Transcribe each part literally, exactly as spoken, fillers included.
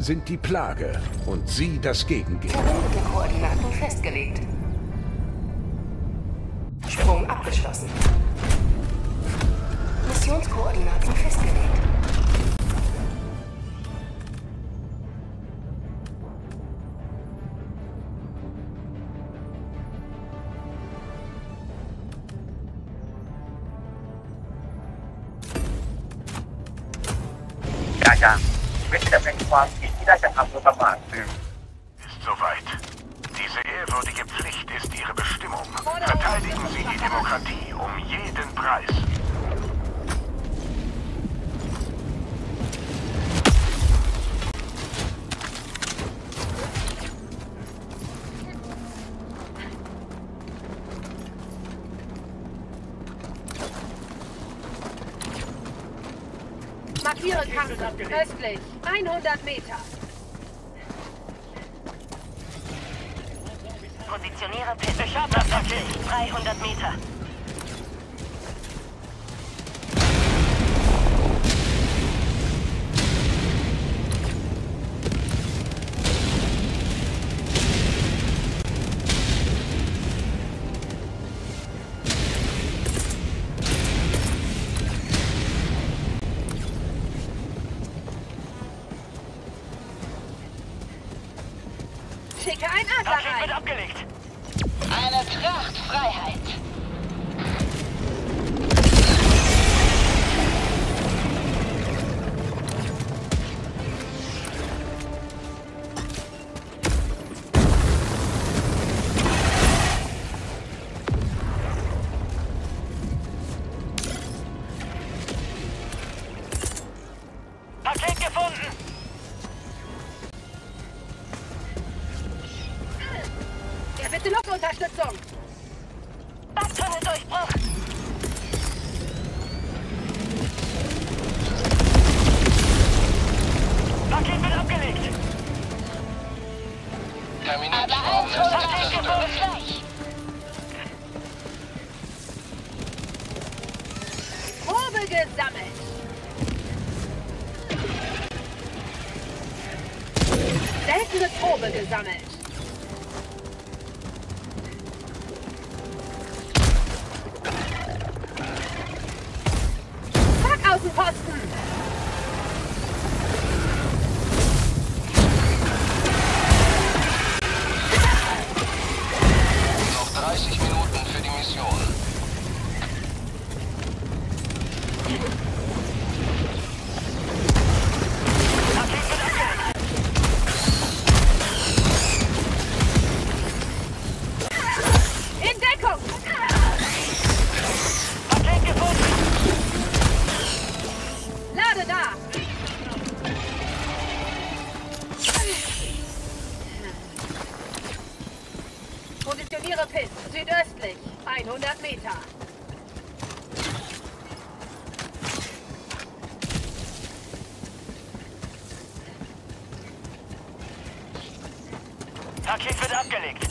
sind die Plage und Sie das Gegengift. Verwendete Koordinaten festgelegt. Sprung abgeschlossen. Missionskoordinaten festgelegt. Ist soweit. Diese ehrwürdige Pflicht ist Ihre Bestimmung. Verteidigen Sie die Demokratie um jeden Preis. Markiere Kante. Östlich. hundert Meter. Positioniere Piste. Ich hab das Paket. dreihundert Meter. Schicke ein Adler Paket wird rein. abgelegt. Eine Trachtfreiheit. Paket gefunden. Ja, bitte Luftunterstützung. Tunnel-Durchbruch. Paket wird abgelegt. Terminiert die Raumzerstörung. gleich. Probe gesammelt. Seltene Probe gesammelt. Außenposten! Noch dreißig Minuten für die Mission. Paket wird abgelegt. In Deckung! Paket gefunden. Lade da! Positioniere Pist, südöstlich, hundert Meter. Paket wird abgelegt.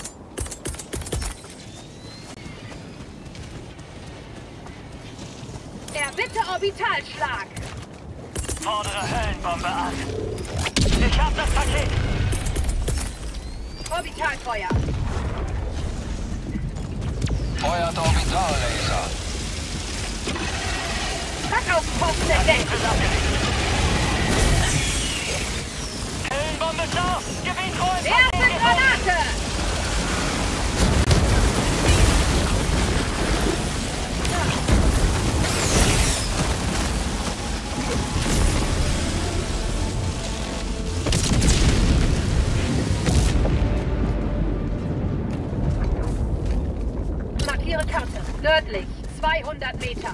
Erbitte Orbitalschlag. Fordere Höllenbombe an. Ich hab das Paket. Orbitalfeuer. Feuert Orbital-Laser. Packaußenposten Paket entdeckt. wird abgelegt. Höllenbombe ist auf. Gebiet Erste Granate! Markiere Karte. Nördlich, zweihundert Meter.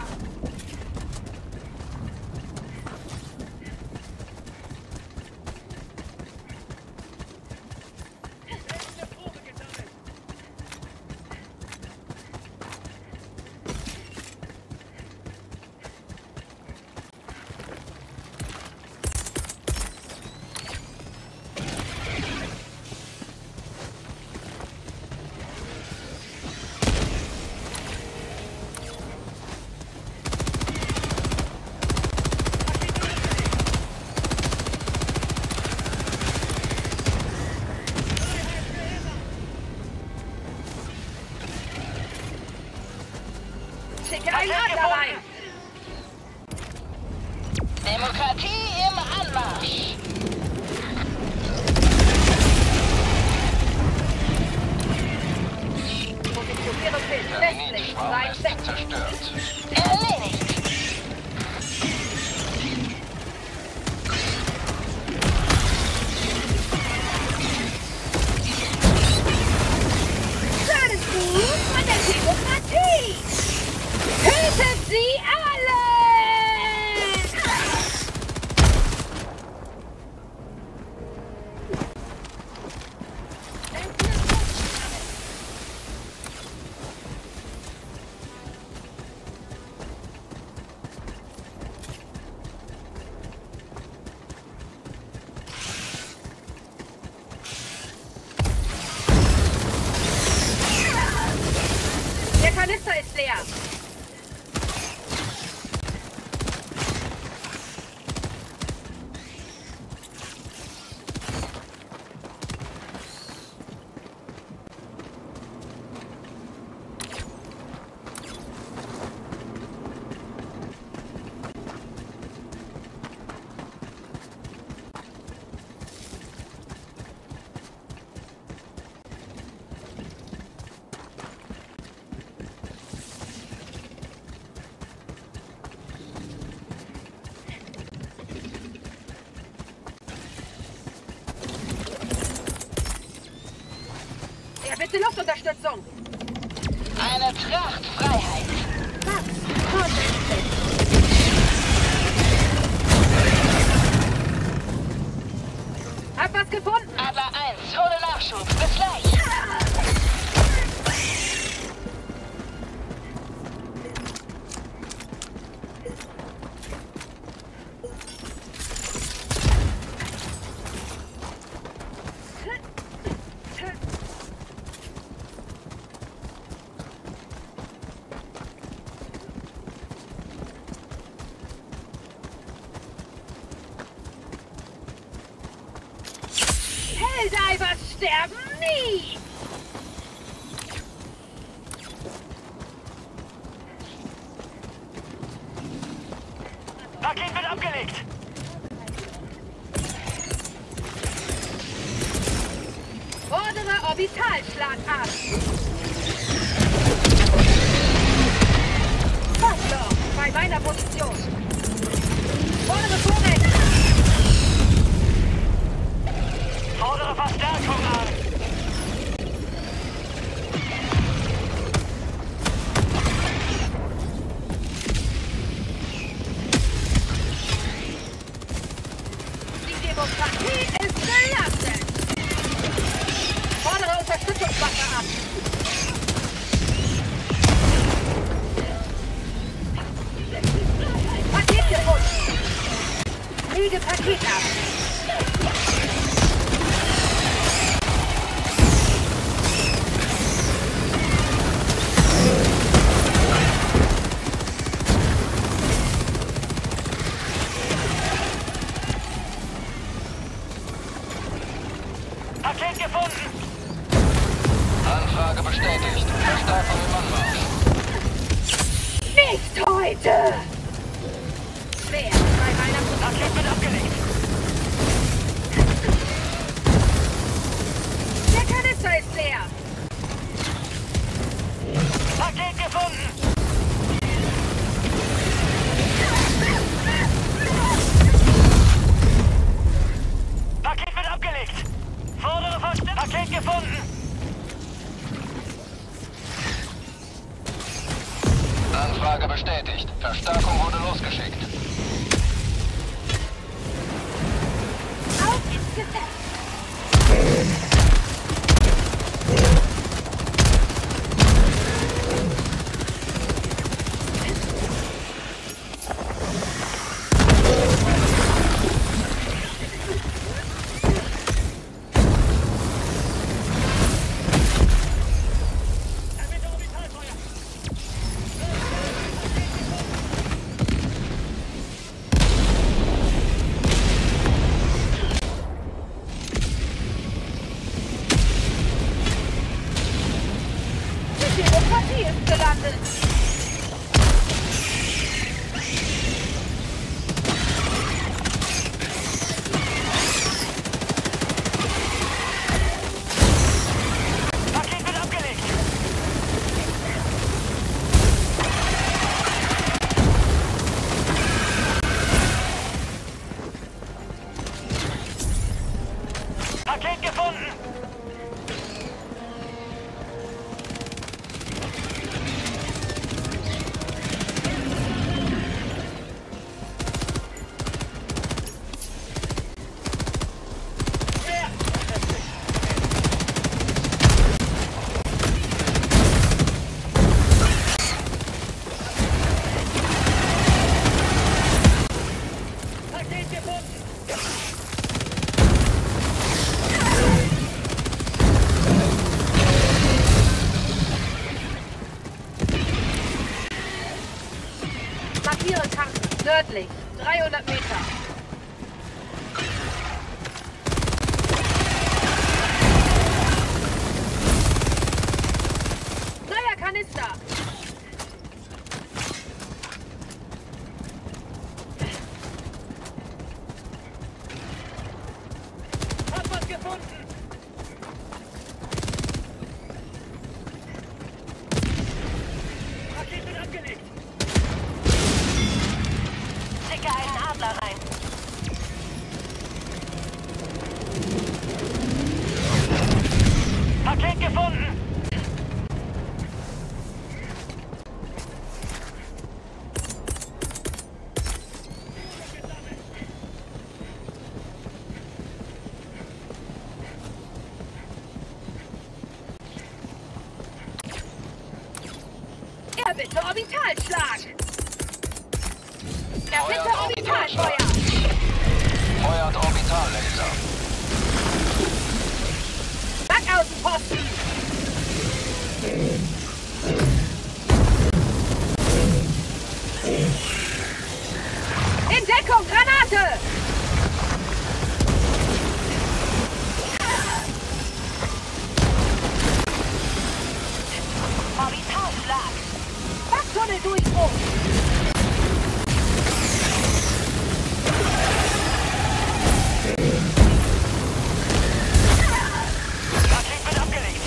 Schicke einen Adler rein! Demokratie im Anmarsch. Positioniere Pilz. Westlich. Terminschwarm Line ist sechs. zerstört. Erledigt. Kleines Buch von der Demokratie! Tötet sie alle! Der Kanister ist leer. Ja, bitte Luftunterstützung. Eine Trachtfreiheit. Was? Vorsichtig. Hab was gefunden. Adler eins, hole Nachschub. Bis gleich. Helldivers sterben nie! Paket wird abgelegt. Fordere Orbitalschlag an! Fastloch, bei meiner Position! Fordere vorwärts! Fordere Verstärkung an. Die Demokratie ist belastet! Fordere Unterstützungswaffe ab! Paket gefunden! Lege Paket ab! Paket gefunden. Anfrage bestätigt. Verstärkung im Anmarsch. Nicht heute! Schwer bei meiner Position. Paket wird abgelegt. Der Kanister ist leer! Paket gefunden. Paket wird abgelegt. Fordere Verstärkung. Paket gefunden. Anfrage bestätigt. Verstärkung wurde losgeschickt. Auf ins Gesetz! Die Demokratie ist gelandet! Paket gefunden! Markiere Tanken. Nördlich. dreihundert Meter. Neuer Kanister. Hab was gefunden! Paket wird abgelegt! Schicke einen Adler rein. Paket gefunden! Er bitte Orbitalschlag. Er Feuert bitte Orbitalschlag. Orbitalfeuer. Feuert Orbitallaser. Backaußenposten. In Deckung, Granate. Orbitalschlag. Backtunneldurchbruch. Paket wird abgelegt!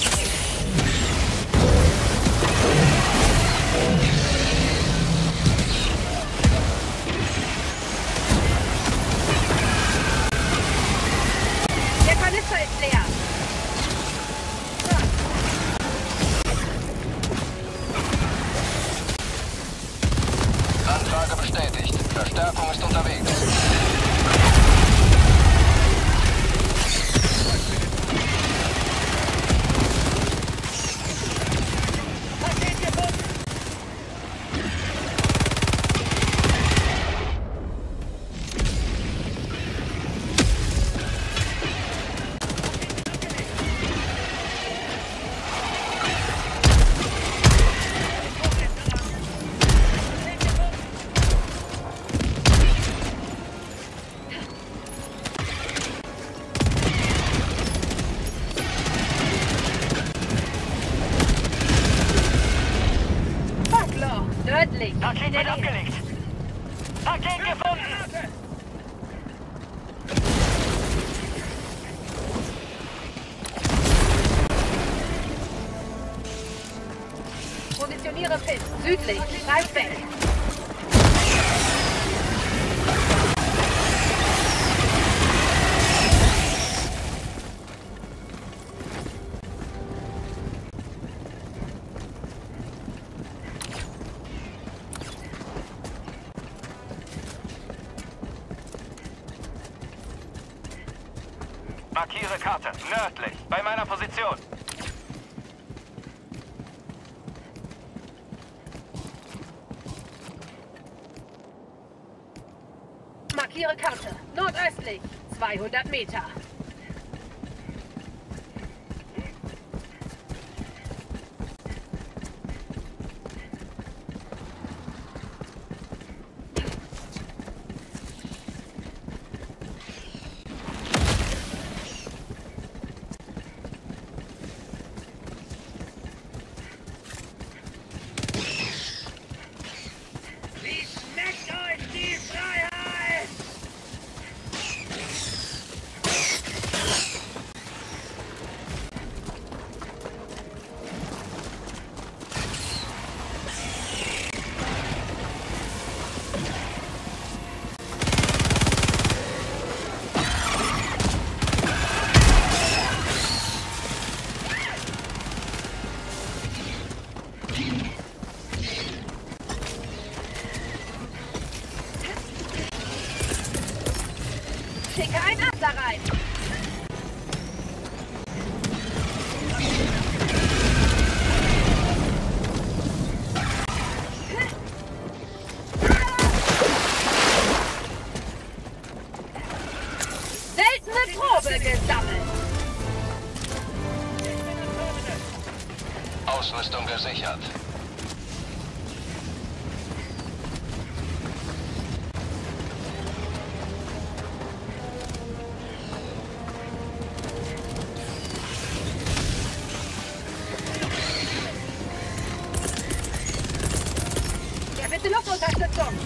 Der Kanister ist leer. Anfrage bestätigt. Verstärkung ist unterwegs. Paket gefunden! Backloch. Nördlich. Paket In der wird Nähe. abgelegt! Paket gefunden! Positioniere Pin. Südlich. Greif weg. Markiere Karte. Nördlich. Bei meiner Position. Markiere Karte. Nordöstlich. zweihundert Meter. Wie schmeckt euch die Freiheit? Ausrüstung gesichert. Ja, bitte Luftunterstützung.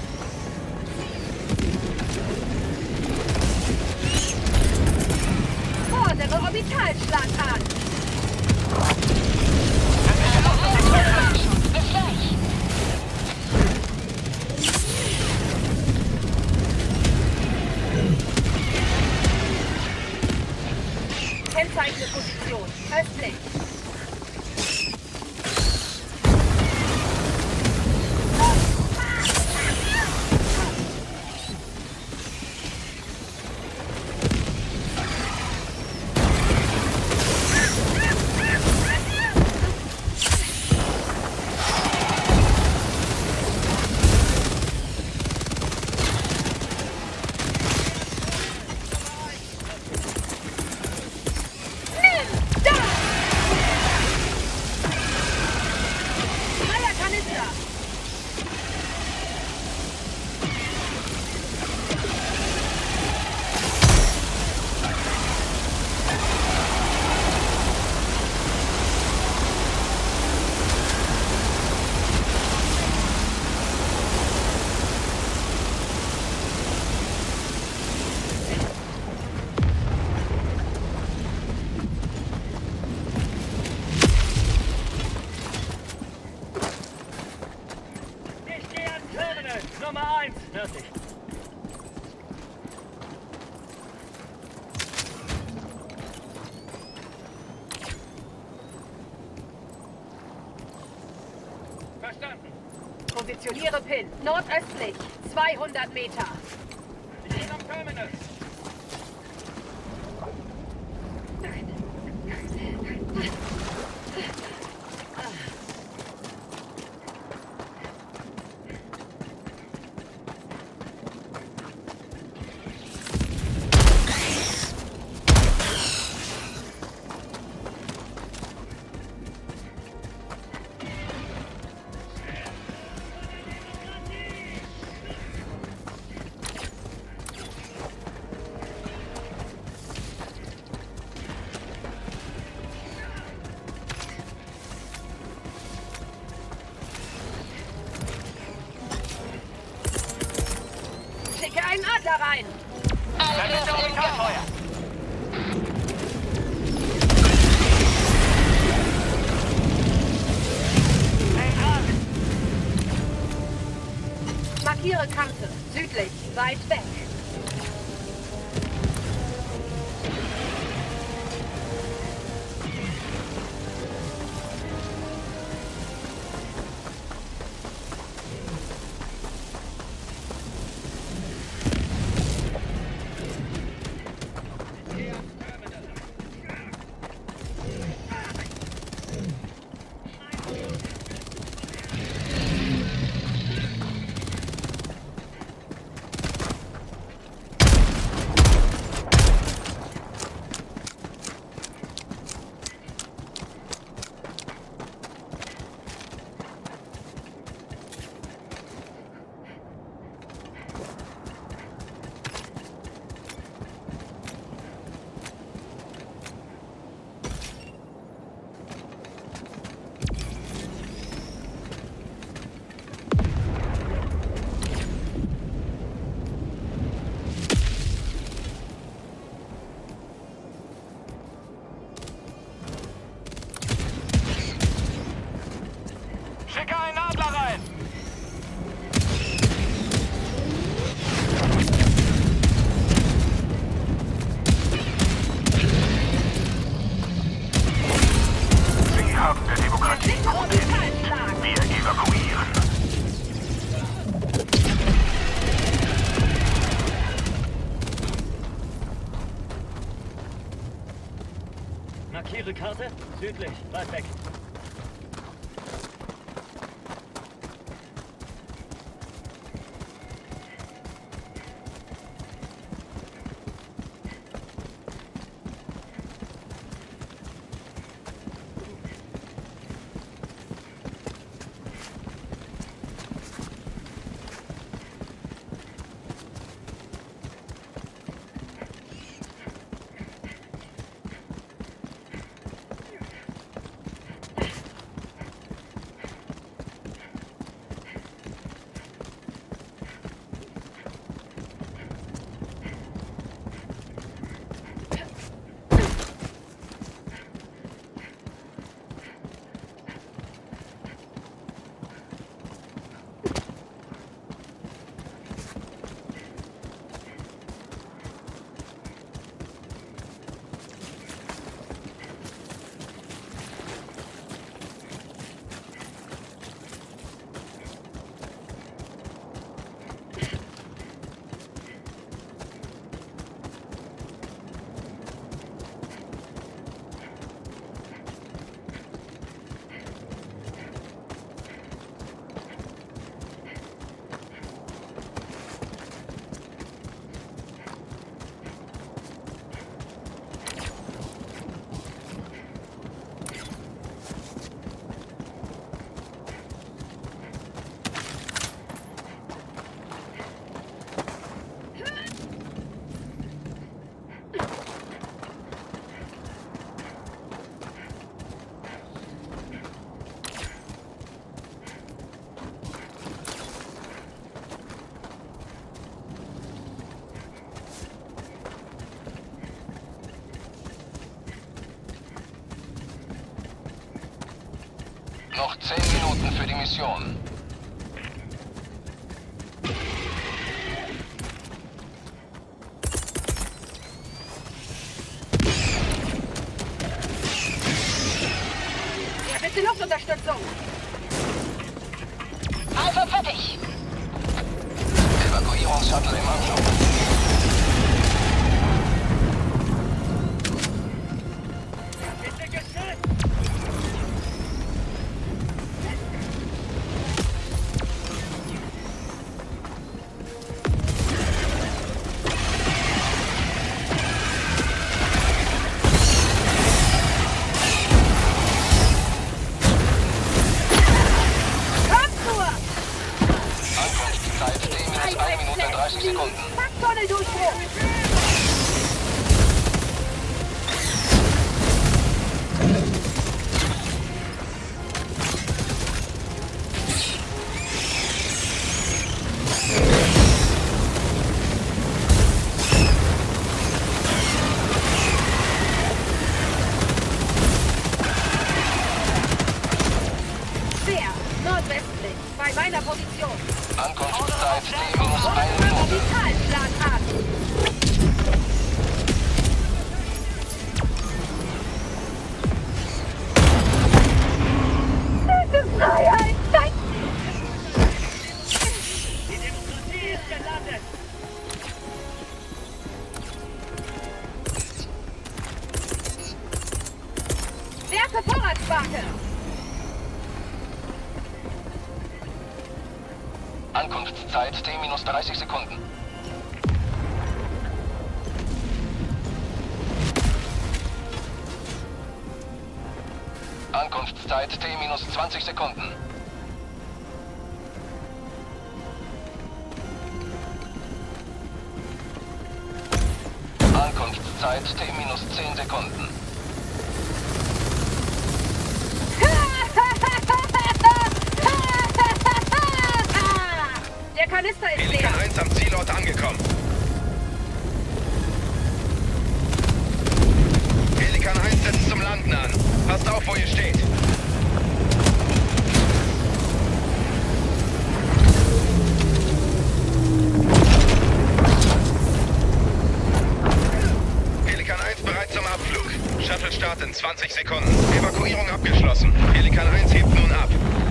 Fordere Orbitalschlag an. Kennzeichne Position. Östlich. Nummer eins, fertig. Verstanden. Positioniere Pin. Nordöstlich. zweihundert Meter. Ich bin am Terminal. Schicke einen Adler rein. Verwende Orbitalfeuer. Hey, ran! Markiere Kante. Südlich. Weit weg. Schicke einen Adler rein! Sie haben der Demokratie Schicke Orbitalschlag. wir evakuieren. Markiere Karte. Südlich. Weit weg. Noch zehn Minuten für die Mission. Ja, bitte Luftunterstützung. Alpha fertig. Evakuierungsshuttle im Anflug. Bitte geschützt! Ankunftszeit T minus eine Minute dreißig Sekunden. Tunnel-Durchbruch. Wer? Nordwestlich, bei meiner Position. Ankunftszeit T minus eine Minute. Vitalplan an. Freiheit! Nein! Die Demokratie ist gelandet! Werfe Vorratswarte! Ankunftszeit T minus dreißig Sekunden. Ankunftszeit T minus zwanzig Sekunden. Ankunftszeit T minus zehn Sekunden. Der Kanister ist Pelikan leer. eins am Zielort angekommen. Pelikan eins setzt zum Landen an. Passt auf, wo ihr steht. Pelikan eins bereit zum Abflug. Shuttle Start in zwanzig Sekunden. Evakuierung abgeschlossen. Pelikan eins hebt nun ab.